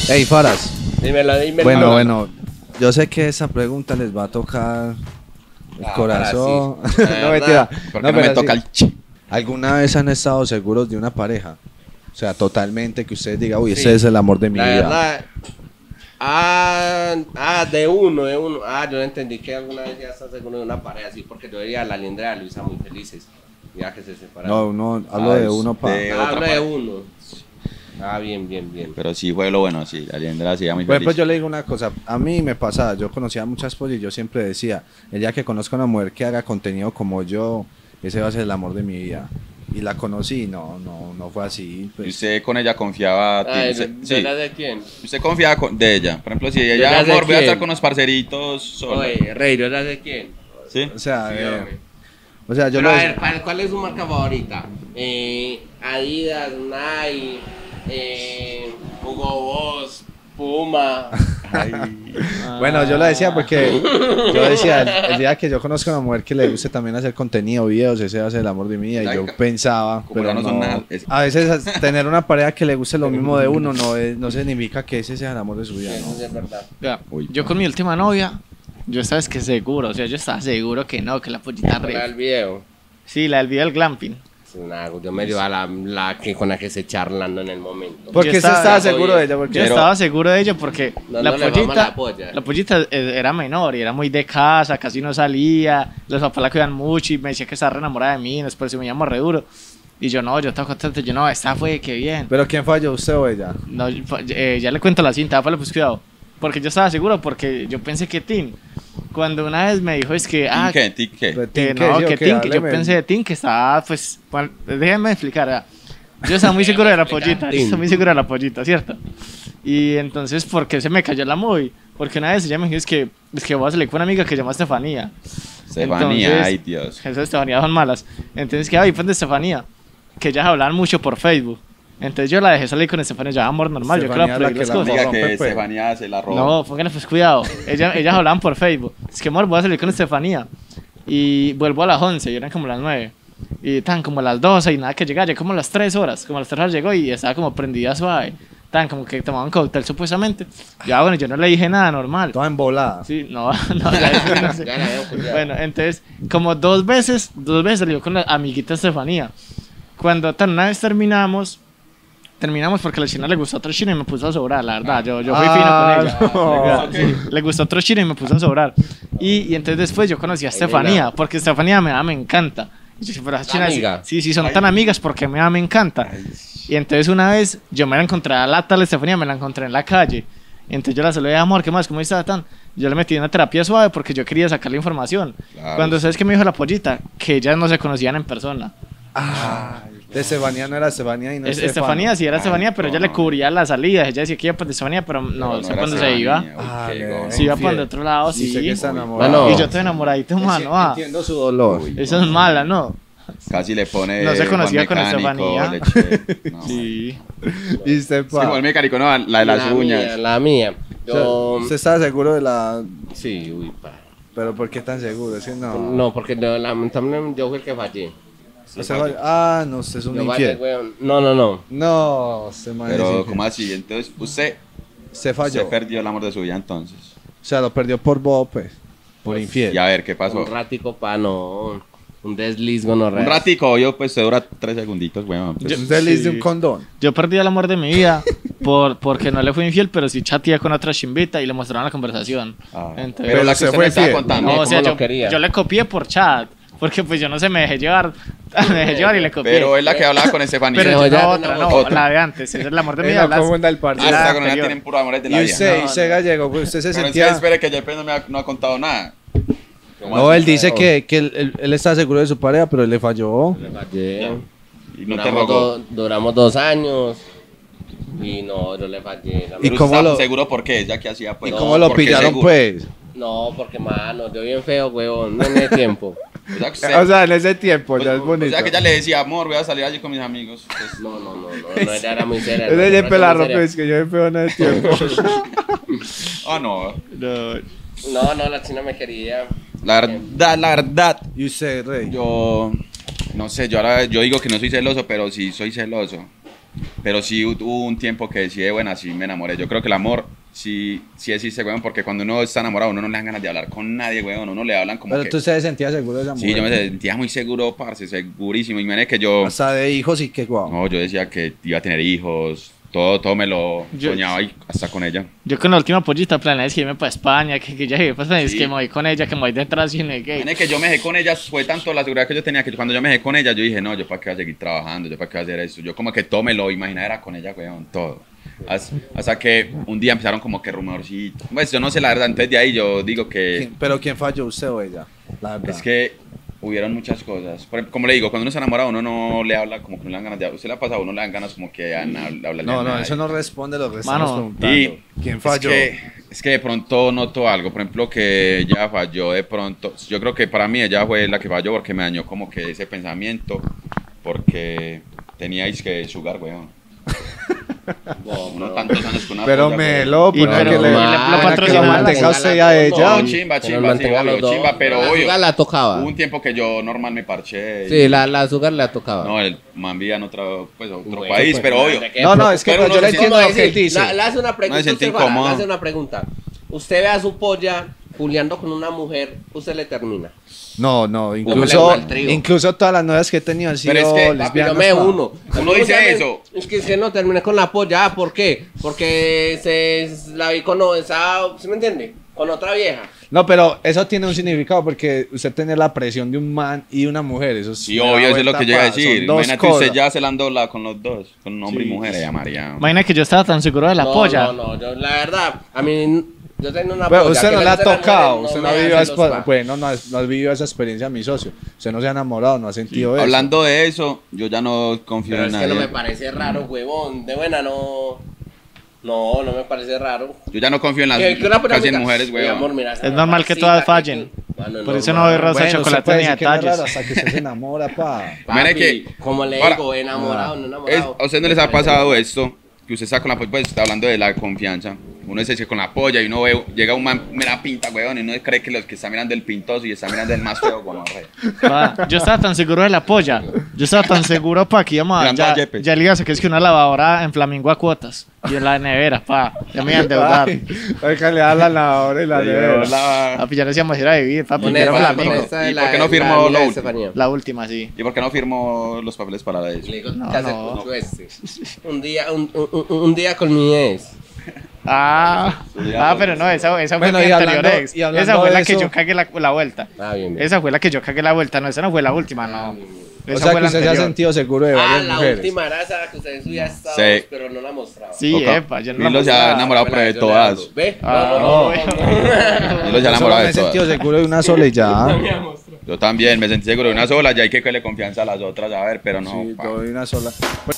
Hey, Faras. Dímelo. Bueno, yo sé que esa pregunta les va a tocar el corazón. Sí. No, mentira. Porque no me toca sí. el chi. ¿Alguna vez han estado seguros de una pareja? O sea, totalmente que ustedes digan, uy, Sí. ese es el amor de mi La vida. verdad. De uno. Yo entendí que alguna vez ya estás seguro de una pareja así, porque yo veía a la Liendra y a Luisa muy felices. Ya que se separaron. No, hablo de uno para. de- otra Hablo de pareja. uno. Bien. Pero sí fue lo bueno, sí. La Liendra sí, muy Por ejemplo, feliz. yo le digo una cosa, a mí me pasaba, yo conocía a muchas pollas y yo siempre decía, el día que conozca a una mujer que haga contenido como yo, ese va a ser el amor de mi vida. Y la conocí, no fue así. ¿Y Pues. usted con ella confiaba? Sí. ¿De quién? ¿Usted confiaba de ella? Por ejemplo, si ella, ¿Ya de amor, voy a quién? estar con unos parceritos sola. Oye, Rey, ¿yo de quién? ¿Sí? O sea, Sí, hombre. yo Pero lo a decía. ver, ¿cuál es su marca favorita? Adidas, Nike, Hugo Boss, Puma. Bueno, yo lo decía porque yo decía, el día que yo conozca a una mujer que le guste también hacer contenido, videos, ese va a ser el amor de mi vida. Y yo pensaba, Como pero ya no son no. nada, A veces tener una pareja que le guste lo mismo de uno no significa que ese sea el amor de su vida, Eso ¿no? sí es verdad. Vea, Uy. yo con mi última novia, yo sabes que seguro, o sea, yo estaba seguro que no, que la pollita Hola, el re. video. Sí, la del video del glamping. Yo me dio a la que con la que se charlando en el momento. ¿Por qué Yo usted estaba estaba seguro de ella? Porque Yo estaba seguro de ella porque No, la no le mama la polla. pollita era menor y era muy de casa, casi no salía, los papás la cuidan mucho y me decía que estaba re enamorada de mí, después se me llamó re duro. Y yo no, yo estaba contento, yo no, esta fue, qué bien. ¿Pero quién falló, usted o ella? No, ya le cuento la cinta, pues cuidado. Porque yo estaba seguro, porque yo pensé que Tim, cuando una vez me dijo es que, ¿Tin qué? Pero que Tim, ¿qué? no, ¿Sí o que qué? Tim, que yo Hábleme. pensé de Tim, que estaba, pues, déjenme explicar, ¿verdad? Yo estaba muy seguro de la pollita, yo estaba muy seguro de la pollita, ¿cierto? Y entonces, ¿por qué se me cayó la movie? Porque una vez ella me dijo, es que voy a salir con una amiga que se llama Estefanía. Estefanía, Entonces, ay Dios. Esas Estefanía son malas. Entonces, que, pues de Estefanía, que ellas hablaban mucho por Facebook. Entonces yo la dejé salir con Estefanía, ya amor normal, yo quiero Estefanía es la aprender las que la cosas. Diga rompe, que pues. Estefanía se la robó. No, pónganle pues cuidado. Ellas hablaban por Facebook. Es que, amor, voy a salir con Estefanía. Y vuelvo a las 11, y eran como las 9. Y tan como a las 12 y nada que llegaba. Llegué como a las 3 horas. Como a las 3 horas llegó y estaba como prendida suave. Tan como que tomaban cóctel supuestamente. Ya, bueno, yo no le dije nada, normal. Toda embolada. Sí, no, ya después no sé. Ya la veo, cuidado. Bueno, entonces, como dos veces salió con la amiguita Estefanía. Cuando tan una vez terminamos porque a la china le gustó otro chino y me puso a sobrar, la verdad. Yo fui fino con ella. no. Sí, le gustó otro chino y me puso a sobrar. Y entonces después yo conocí a Estefanía, porque Estefanía me encanta. Y yo dije, pero las chinas, amiga. sí, son tan amigas porque me encanta. Y entonces una vez yo me la encontré a la tal Estefanía, me la encontré en la calle. Entonces yo la saludé, amor, ¿qué más? ¿Cómo está tan? Yo le metí una terapia suave porque yo quería sacarle información. Claro. Cuando sabes que me dijo la pollita, que ellas no se conocían en persona. De Estefanía no era Estefanía y no es Estefanía, sí era Ay, Estefanía, pero ella le cubría la salida. Ella decía que iba para Estefanía, pero no sé era cuándo se Estefanía. iba. Uy, Ah, qué le- gono. Si iba para el Infiel. otro lado, Sí, sí. sé que está Bueno. enamorado. Y yo estoy enamoradito, mano. Ah, Entiendo su dolor. Uy, eso es mala, ¿no? Casi le pone. No se conocía Juan con Mecánico, Estefanía. leche. No. Sí. ¿Y usted, Sí, Juan Mecánico, no, la de las uñas. La mía. Yo. ¿Usted estaba seguro de la...? Sí, uy, pa. ¿Pero por qué tan seguro? Es que no... No, porque lamentablemente yo fui el que fallé. Usted falla- no, usted es un Yo fallé, infiel. weón. No. No, usted man es Pero, infiel. ¿cómo así? Entonces, usted Usted perdió el amor de su vida entonces. O sea, lo perdió por bobo, pues. Por infiel. Y a ver, ¿qué pasó? Un ratico pa' no. Un desliz gonorrea. Un ratico, yo pues te dura 3 segunditos, weón. Pues, Usted le hizo Sí. un condón. Yo perdí el amor de mi vida porque no le fui infiel, pero sí chateé con otra chimbita y le mostraron la conversación. Entonces, pero la que se usted fue me estaba fiel. contando. no, o sea, ¿cómo lo quería? yo le copié por chat, porque pues yo no sé, me dejé llevar, me dejé llevar y le copié. Pero es la que hablaba con Estefanía. Pero Pero yo, ya no, no, otra, no, no, otra. la de antes, ese es el amor de mi vida. No las- confunda el parche. Ah, la esta con ella anterior. tienen puro amores de la Y vida. usted, No, y usted no. gallego, pues usted se Pero sentía... usted espere que JP no ha contado nada. No, él dice que él está seguro de su pareja, pero él le falló. Le fallé. Y no te Duramos, rogó. duramos 2 años. Y no, yo le fallé. ¿Y Pero cómo usted lo- está seguro por qué? Ya que hacía pues. ¿Y No, cómo lo ¿por qué pillaron, seguro? pues? No, porque mano, yo bien feo, weón. No en el tiempo. O sea, que usted- O sea, en ese tiempo, ya es o bonito. sea que ella le decía, amor, voy a salir allí con mis amigos. Pues, No, ella era muy seria. Ese no, es era la muy ropa, seria. es que yo me pego en ese tiempo. ah, no. No, la china me quería. La verdad. ¿Y usted, Rey? Yo no sé, yo digo que no soy celoso, pero sí soy celoso. Pero sí hubo un tiempo que sí de buena, sí me enamoré. Yo creo que el amor sí existe, weón, porque cuando uno está enamorado, uno no le dan ganas de hablar con nadie, weón. Uno le hablan como Pero que... tú se sentías seguro de esa mujer. Sí, yo me sentía muy seguro, parce, segurísimo. Y mire que yo... Hasta de hijos y qué guau. No, yo decía que iba a tener hijos, todo me lo Yo- soñaba y hasta con ella. Yo con la última pollita planeé es irme para España, que ya llegué para España, es Sí. que me voy con ella, que me voy detrás y me gay. Mire que yo me dejé con ella, fue tanto la seguridad que yo tenía que cuando yo me dejé con ella, yo dije, no, yo para qué voy a seguir trabajando, yo para qué voy a hacer eso. Yo como que todo me lo imaginaba era con ella, weón, todo. Hasta que un día empezaron como que rumorcitos. Pues yo no sé la verdad, entonces de ahí yo digo que Pero ¿quién falló, usted o ella? La verdad. es que hubieron muchas cosas. Por ejemplo, como le digo, cuando uno se enamora, uno no le habla como que no le dan ganas de hablar. Usted le ha pasado, uno le dan ganas como que hablarle No, a no, nadie. eso no responde lo que Mano, estamos preguntando. Y ¿Quién falló? Es que de pronto noto algo, por ejemplo, que ella falló de pronto. Yo creo que para mí ella fue la que falló porque me dañó como que ese pensamiento, porque teníais que sugar, weón. Uno tantos años con una Pero polla, weón. Melo, Y pues pero- que le y le- lo para que patrocinó lo mal, mantenga usted a ella. No, chimba, Que nos sí, mantenga obvio, los dos. chimba, pero La obvio. Sugar la tocaba. Hubo un tiempo que yo normal me parché. Sí, la Sugar la tocaba. No, el man vivía en otro Bueno, país, pues, pero obvio. No, es que Pero pues, yo uno le se entiendo ¿Cómo lo que él decir? dice. Le hace una pregunta. Me sentí usted, Fara, incómodo. le hace una pregunta. Usted ve a su polla juliando con una mujer, usted le termina. No, Como incluso, le gusta el trío. incluso todas las novias que he tenido han sido Pero es que, papi, Papi, lesbianas. yo me pa. uno. Uno dice ¿Sabe? eso. Es que no terminé con la polla. ¿Por qué? Porque la vi con esa, ¿sí me entiende? Con otra vieja. No, pero eso tiene un significado porque usted tiene la presión de un man y una mujer. Eso Sí, obvio, eso es lo que yo iba a decir. Son dos Imagínate usted cosas. ya se la andola con los dos, con un hombre Sí. y mujer, ella María. Imagina que yo estaba tan seguro de la no, polla. No, yo, la verdad, a mí, yo tengo una Pero polla. usted que no me le ha gusta la tocado, mujer, usted no me ha hace vivido, los pa. bueno, no ha vivido esa experiencia, mi socio. Usted no se ha enamorado, no ha sentido eso. Hablando de eso, yo ya no confío Pero en es que nadie. no me parece raro, huevón. De buena no. No me parece raro. Yo ya no confío en las Que una polla casi en diga, mujeres, "Mi güey. amor, mira, esa Es normal que mamacita todas que fallen. tú-". Mano, Por eso normal. no doy rosa de Bueno, usted chocolate puede ni decir que no es detalles. raro hasta que usted se enamora, pa. Papi, Mire que- como le Ahora- digo, enamorado, no enamorado. ¿A usted no les ha pasado esto? Que usted está con la polla, pues está hablando de la confianza. Uno dice que con la polla y uno ve, llega un man, me la pinta, weón, y uno cree que los que están mirando el pintoso y están mirando el más feo, gonorrea. Pa, yo estaba tan seguro de la polla. Yo estaba tan seguro, pa, que íbamos a. Mirando a Ya, Yepes. ya le iba a sacar, es que una lavadora en Flamingo a cuotas. Y en la nevera, pa. Ya me iba a endeudar. Ay, que le da la lavadora y la nevera. Papi, ya no decíamos ir a vivir, papi. Pon que era esa, Flamingo. pon esa de ¿Y la- por qué no la firmó amiga lo de último? Estefanía. La última, sí. ¿Y por qué no firmó los papeles para eso? Le digo, No, ¿qué hace no. con este? Un día con mi ex. Pero no, esa fue Bueno, mi y anterior hablando- ex. y hablando Esa fue de la que eso- yo cagué la vuelta. Bien. Esa fue la que yo cagué la vuelta, no, esa no fue la última, no. O Esa sea fue que la usted se ha anterior. sentido seguro de varias La mujeres. última era esa que usted subía estados, Sí. pero no la mostraba. Sí, Oca. epa, yo no la Milo se ha mostraba. enamorado pero de todas. ¿Ve? Ah, Milo se ha Yo solo enamorado me de he sentido todas. seguro de una sola y ya. Yo también me sentí seguro de una sola, ya hay que le confianza a las otras, a ver, pero no. Sí, pa. doy una sola.